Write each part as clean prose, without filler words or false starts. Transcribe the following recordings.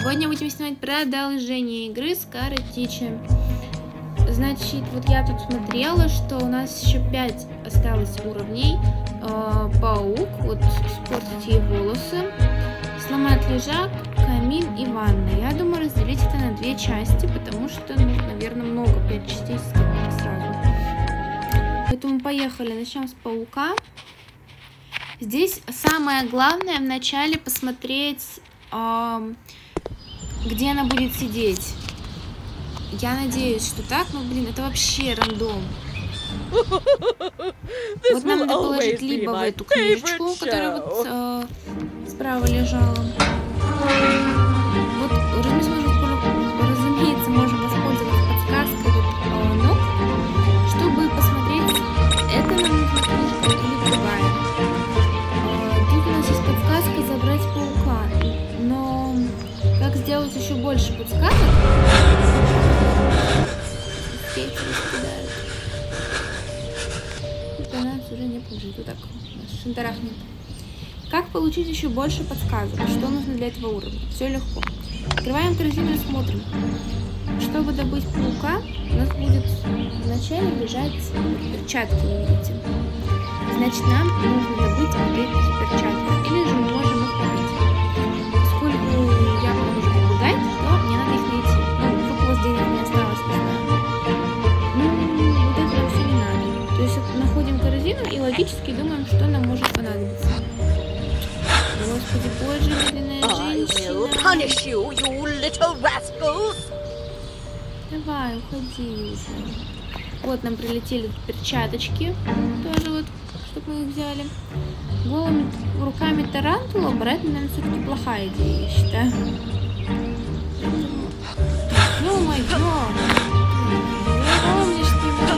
Сегодня будем снимать продолжение игры Scarlet Teacher. Значит, вот я тут смотрела, что у нас еще 5 осталось уровней. Паук, вот испортить ей волосы, сломать лежак, камин и ванна. Я думаю разделить это на 2 части, потому что, ну, наверное, много, 5 частей сразу. Поэтому поехали, начнем с паука. Здесь самое главное вначале посмотреть, где она будет сидеть. Я надеюсь, что так, но, блин, это вообще рандом. Вот нам надо положить либо в эту книжечку, которая вот справа лежала. Вот, разумеется, можем воспользоваться подсказкой вот, ног, чтобы посмотреть, это нам нужна книжка или другая. Тут у нас есть подсказка забрать паука, но как сделать еще больше подсказок? Уже не положить. Вот так шантарахнет. Как получить еще больше подсказок? Что нужно для этого уровня? Все легко. Открываем корзину и смотрим. Чтобы добыть паука, у нас будет вначале лежать перчатки, вы видите. Значит, нам нужно добыть вот эти перчатки. Или же мы можем их купить. Поскольку я могу уже побегать, то мне надо их найти. Ну, вдруг у вас денег не осталось, не знаю. Ну, вот это нам все не надо. То есть находим корзину и логически думаем, что нам может понадобиться. Господи, боже, медленная женщина. Давай, уходи уже. Вот нам прилетели перчаточки. Тоже вот, чтобы мы их взяли. Голыми руками тарантула брать, наверное, все-таки плохая идея, я считаю. Ё-моё! Помнишь ты меня?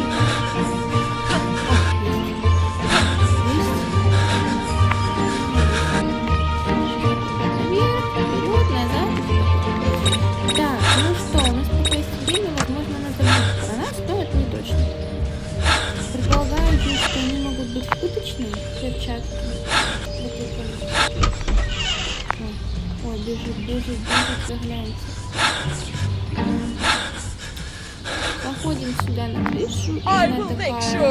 Перчатки. Ой, бежит, загляньте. Походим сюда на крышу. Она такая... Ой, все,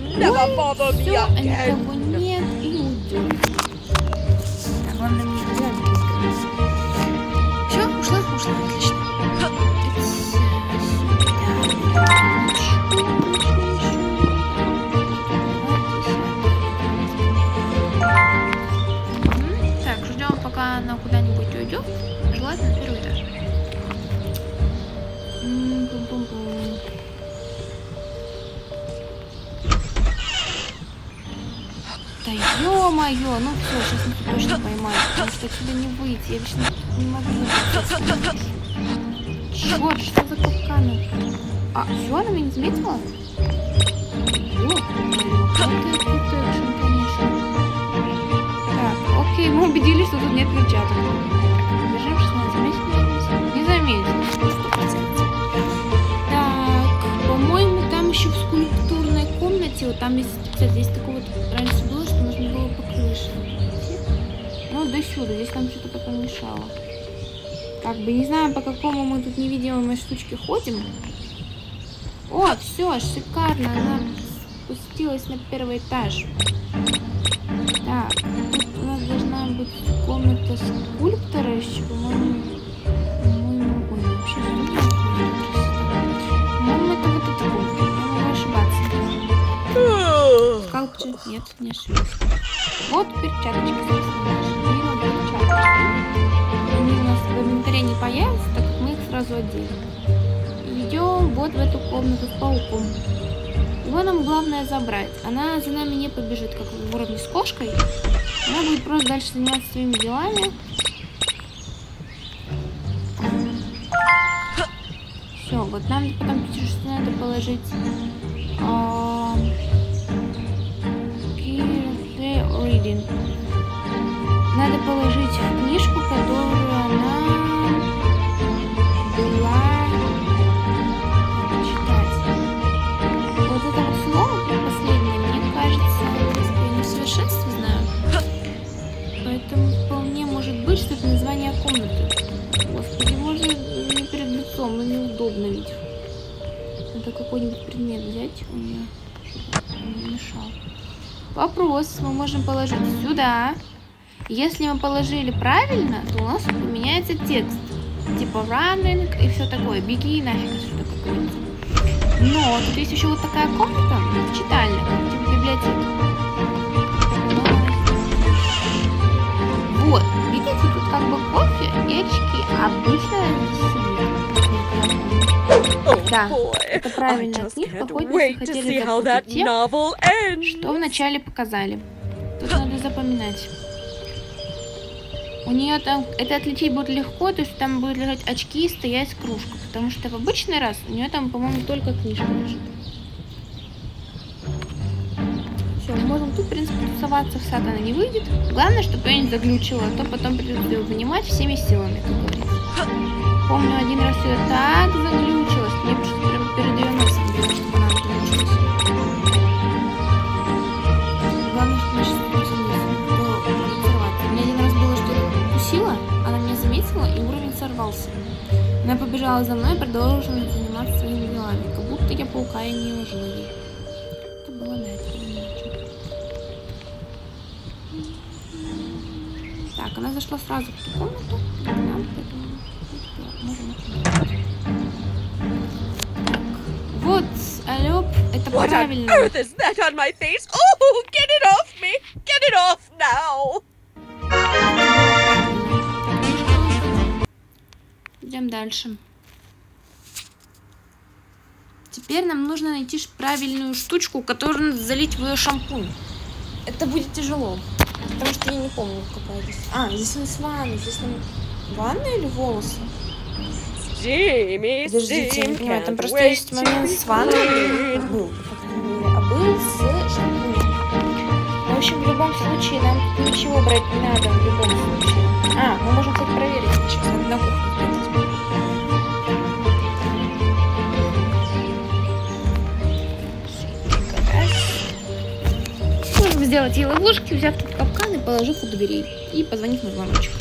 а никого нет, и уйдем. Так, главное мне все, ушла, отлично. Она куда-нибудь уйдет, желательно на первый этаж. Да ё-моё, ну все, сейчас мы точно поймаем, потому что отсюда не выйти, я вечно не могу выйти. Черт, что за капканы? А, все, она меня не заметила? Окей, мы убедились, что тут нет перчаток. Бежим, что она заметила? Не заметила. Так, по-моему, там еще в скульптурной комнате, вот там есть, кстати, здесь такое вот раньше было, что нужно было по крыше. Ну, до сюда, здесь нам что-то потом мешало. Как бы, не знаю, по какому мы тут невидимой штучке ходим. О, все, шикарно, она спустилась на первый этаж. Так, тут у нас должна быть комната скульптора еще, по-моему, ой, вообще по-моему, это вот эта комната, я могу ошибаться. Скульптор, нет, не ошибаюсь. Вот перчаточки, собственно, наши, перчаточки. Они у нас в инвентаре не появятся, так как мы их сразу отделим. Идем вот в эту комнату с пауком. Его нам главное забрать. Она за нами не побежит, как в уровне с кошкой. Она будет просто дальше заниматься своими делами. Все, вот нам потом пишут, что надо положить reading. Надо положить в книжку, которую она была читать. Вот это вот слово последнее, мне кажется, я не в совершенстве знаю. Поэтому вполне может быть, что это название комнаты. Господи, обновить. Надо какой-нибудь предмет взять у нее, чтобы он не мешал. Вопрос мы можем положить сюда. Если мы положили правильно, то у нас поменяется текст. Типа running и все такое. Беги нафиг, что какое-то. Но тут есть еще вот такая комната, читальня, типа библиотека. Вот, видите, тут как бы кофе и очки. Обычно да, это правильная книжка, хоть мы хотели запутать тех, что вначале показали. Тут надо запоминать. У нее там, это отличить будет легко, то есть там будет лежать очки и стоять кружка. Потому что в обычный раз у нее там, по-моему, только книжка лежит. Все, мы можем тут, в принципе, тусоваться, в сад она не выйдет. Главное, чтобы ее не заглючила, а то потом придется ее занимать всеми силами, как говорится. Помню, один раз ее так заглючило, что мне пришлось прям перед ее носом делать, чтобы она заглючилась. Главное, что мы сейчас не заметили, то будет сорваться. У меня один раз было, что я укусила, она меня заметила, и уровень сорвался. Она побежала за мной и продолжила заниматься своими делами, как будто я паука и не ложила ей. Это было на это. Так, она зашла сразу в ту комнату. Нам можем так. Вот, алло, это правильно. What on earth is that on my face? Oh, get it off me! Get it off now! Идем дальше. Теперь нам нужно найти правильную штучку, которую надо залить в ее шампунь. Это будет тяжело, потому что я не помню, какая здесь. А, здесь у нас ванна. Здесь нам ванна или волосы? Подождите, я не понимаю, там просто есть момент с ванной. Был, а был с шампунем. В общем, в любом случае, нам ничего брать не надо, в любом случае. А, мы можем, кстати, проверить сейчас. Надо на кухню сходить. Можем сделать ей ловушки, взяв тут капкан и положив у дверей. И позвонив на звоночек.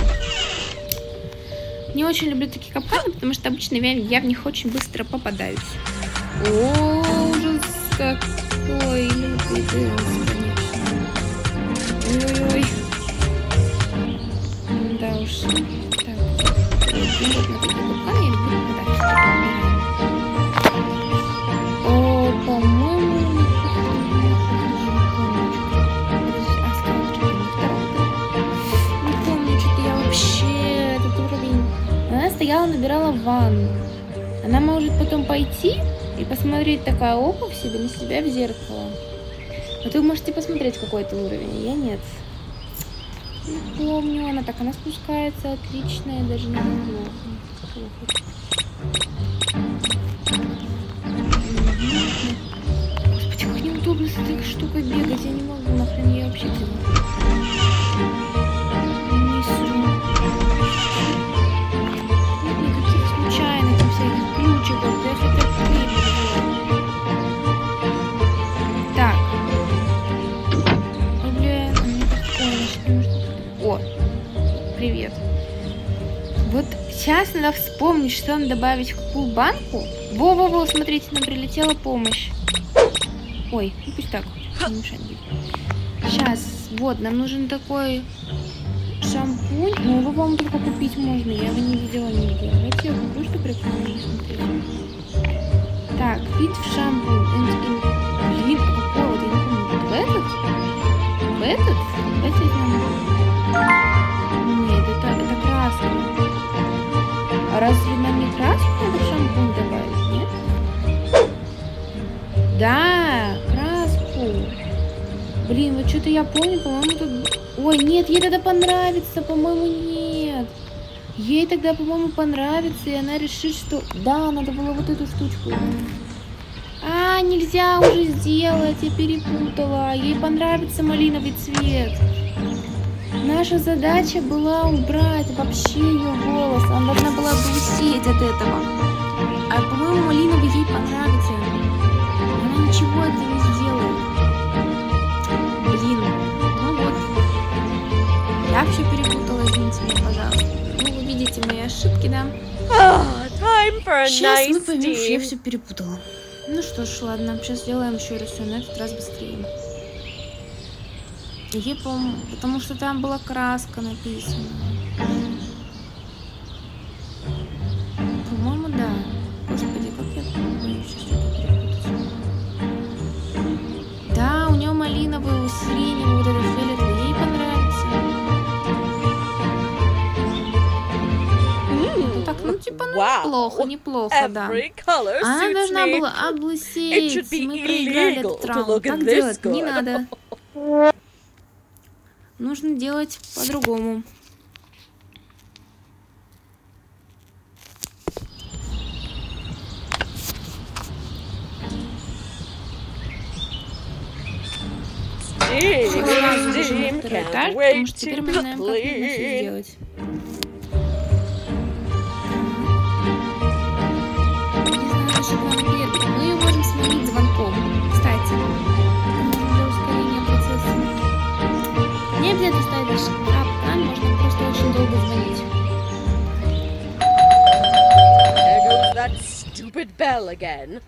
Не очень люблю такие капканы, потому что обычно я в них очень быстро попадаюсь. О, ужас какой лютый ты, конечно. Ой-ой-ой. Да уж. Так. Вот на такие капканы я люблю попадать. О, по-моему... Она стояла, набирала ванну. Она может потом пойти и посмотреть такая, опа, в себе, на себя в зеркало. Вот вы можете посмотреть какой-то уровень, я нет. Не помню, она спускается, отличная, даже не плохо. Господи, как неудобно с этой штукой бегать, я не могу, нахрен я вообще делаю. Так. Блин, о, привет. Вот сейчас надо вспомнить, что надо добавить в какую банку. Во-во-во, смотрите, нам прилетела помощь. Ой, ну пусть так, не мешает будет. Сейчас, вот, нам нужен такой шампунь. Ну, его, по-моему, только купить можно. Я его не видела нигде. Давайте я куплю, что прикольно смотреть. Так, fit в шампунь. Блин, какой вот, я не помню. Вот в этот? В этот? Давайте возьмем. Нет, это краска. А разве нам не краску надо в шампунь добавить, нет? Да, краску. Блин, вот что-то я помню, по-моему, тут... Ой, нет, ей тогда понравится, по-моему, нет. Ей тогда, по-моему, понравится, и она решит, что... Да, надо было вот эту штучку. А, нельзя уже сделать, я перепутала. Ей понравится малиновый цвет. Наша задача была убрать вообще ее волос. Она должна была блестеть от этого. А, по-моему, малиновый ей понравится. Она ничего этого не сделает. Блин, ну вот. Я все перепутала, извините меня, пожалуйста. Ну, вы видите мои ошибки, да? Time time for a Сейчас мы nice поймем, что я steam. все перепутала. Ну что ж, ладно, сейчас сделаем еще раз все, на этот раз быстрее. Потому что там была краска написана. По-моему, да. Господи, как я боюсь сейчас что-то перепутать. Да, у нее малиновый усиление, вот этот фиолетовый, ей понравится. Ну так, ну типа, ну Wow. неплохо, да. Every color Она suits должна me. была It облысеть. should be Мы проиграли illegal этот to раунд. look Так at делать this не good. надо. Нужно делать по-другому. Сразу бежим на второй этаж, потому что теперь мы знаем, как нужно все сделать. Не знаю, что нам клетку. Мы ее можем сменить звонком. Кстати, для ускорения процесса. Не обязательно ставить даже капкан, можно просто очень долго звонить. There goes that stupid bell again.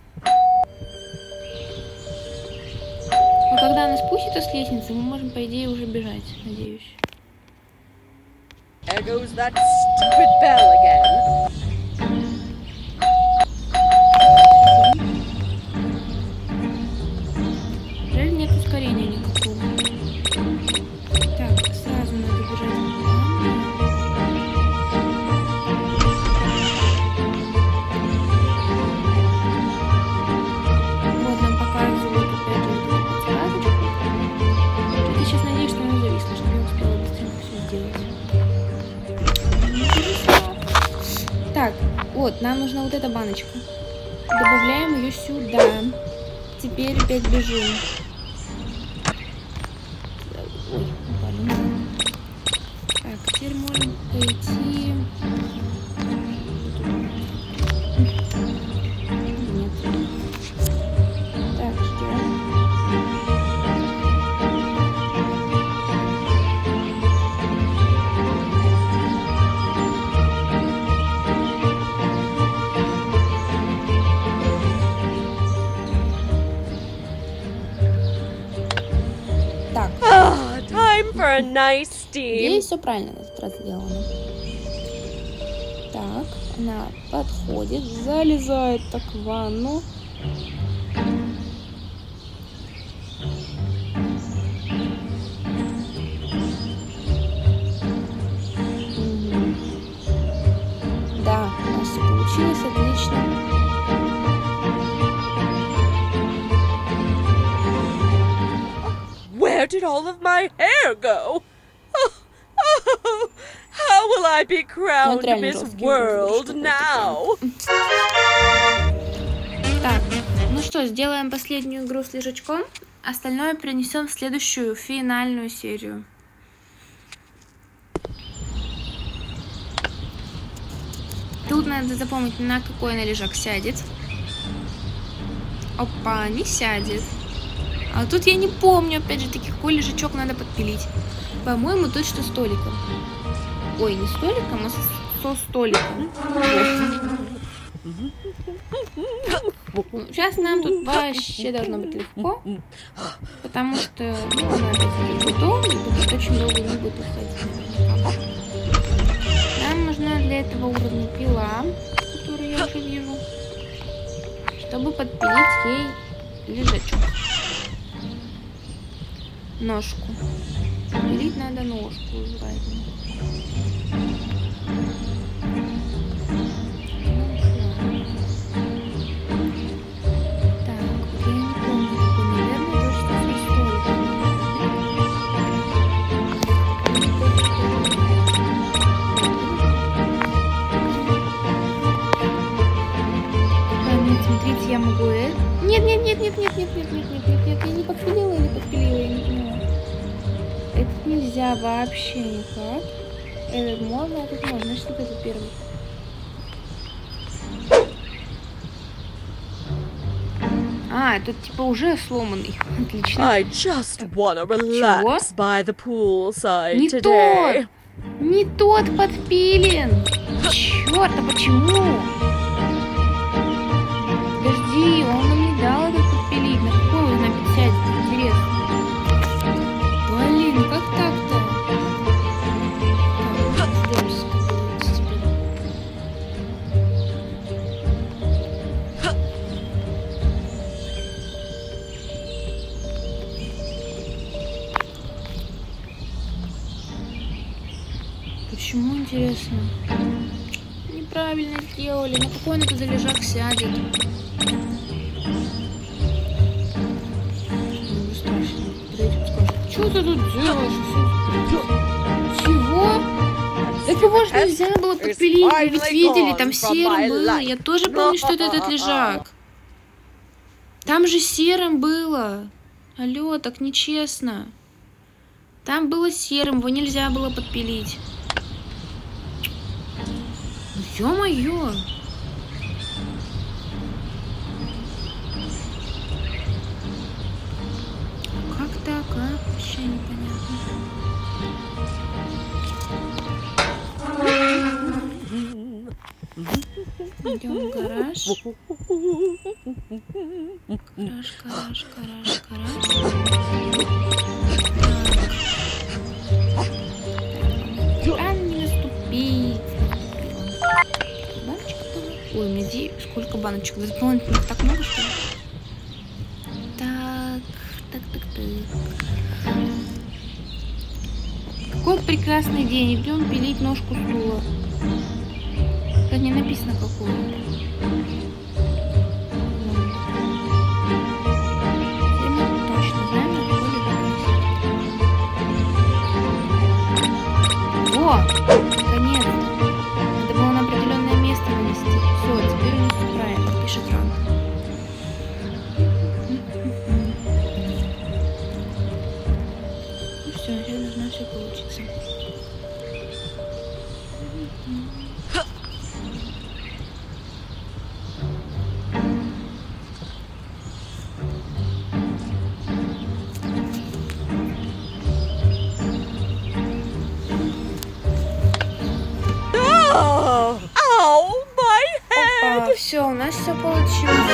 Но когда она спустится с лестницы, мы можем, по идее, уже бежать, надеюсь. There goes that stupid bell again. Жаль, нет ускорения никакого. Так, сразу надо бежать в ванну. Вот нам показывают опять же вот эту подсказочку. Я сейчас надеюсь, что она зависла, чтобы я успела быстренько все сделать. Так, вот, нам нужна вот эта баночка. Добавляем ее сюда. Теперь опять бежим. Ой, упали. Так, теперь можем пойти. Нет. Так, ждем. Так, Ah, time for a nice steam. здесь все правильно на этот раз сделано. Так, она подходит, залезает так в ванну. Мгм. Да, у нас все получилось, отлично. Where did all of my hair go? Oh, how will I be crowned реально Miss жесткий World ужас now? Так, ну что, сделаем последнюю игру с лежачком. Остальное перенесем в следующую финальную серию. Тут надо запомнить, на какой она лежак сядет. Опа, не сядет. А тут я не помню, опять же таки, какой лежачок надо подпилить. По-моему, точно столиком. Ой, не столиком, а со столиком. Сейчас нам тут вообще должно быть легко. Потому что, ну, она опять бутон, и тут очень долго не будет уходить. Нам нужна для этого уровня пила, которую я уже вижу, чтобы подпилить ей лежачок. Ножку. Пилить надо ножку желательно. Так, вот я не помню, какой, наверное, точно со столиком. А, нет, смотрите, я могу это. Нет, я не подпилила или подпилила, я не поняла. Этот нельзя вообще никак. Этот можно, этот можно. Значит, вот этот первый. А, тут типа уже сломанный. Отлично. I just wanna relax by the poolside Не today. тот! Не тот подпилен! Черт, а почему? Подожди, он нам не дал этот подпилить. На какой он опять сядет? Интересно. Блин, как так-то? Так, ждём, сколько теперь. Почему, интересно? Неправильно сделали. На какой он этот лежак сядет? Что ты тут делаешь? Чего? Так его же нельзя было подпилить. Вы ведь видели, там серым было. Я тоже помню, что это этот лежак. Там же серым было. Алло, так нечестно. Там было серым, его нельзя было подпилить. Ё-моё! Как так, а? Вообще непонятно. Идем в гараж. Так. Там не наступить. Баночка была. Ой, у меня сколько баночек? Так много, что ли? Так. Какой прекрасный день. Идем пилить ножку стула. Тут не написано какую. Мы точно знаем, на какой лежак. О! Наконец-то. Надо было на определенное место нанести. Все, теперь у нас все правильно. Пишет ранг. Ну все, сейчас должно все получиться. Все, у нас все получилось.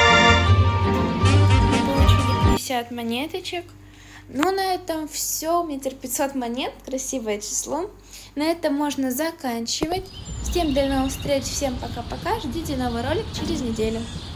Мы получили 50 монеточек. Ну, на этом все. 1500 монет. Красивое число. На этом можно заканчивать. Всем до новых встреч. Всем пока-пока. Ждите новый ролик через неделю.